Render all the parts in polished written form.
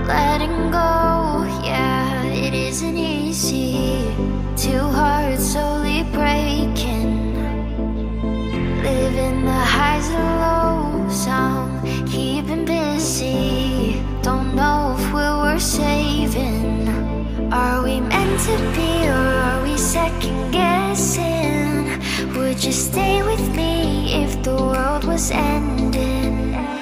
letting go, yeah, it isn't easy. Two hearts slowly breaking, living the highs and lows, I'm keeping busy. Don't know if we're worth saving. Are we meant to be, or are we second guessing? Would you stay with me if the world was ending?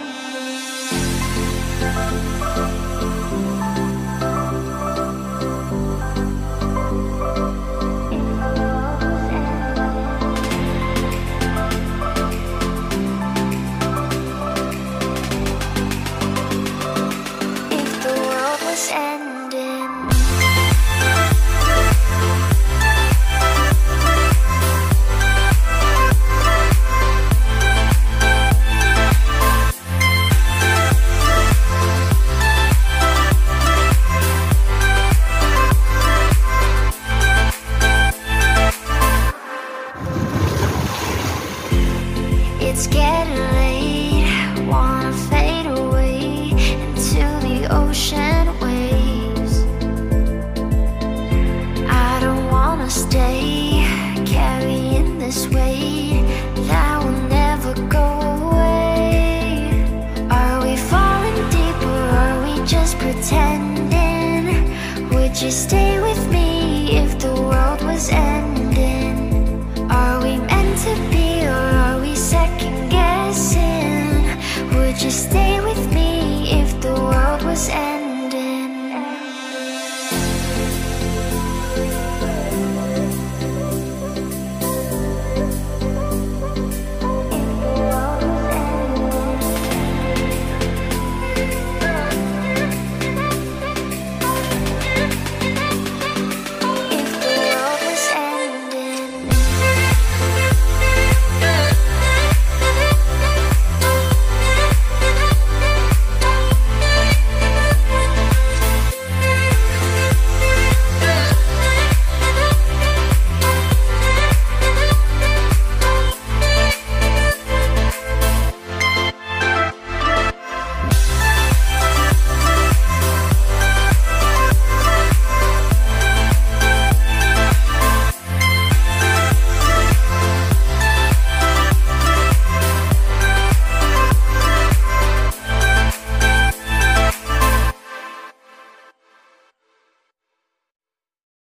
It's getting late, wanna fade away into the ocean waves. I don't wanna stay carrying this weight that will never go away. Are we falling deep, or are we just pretending? Would you stay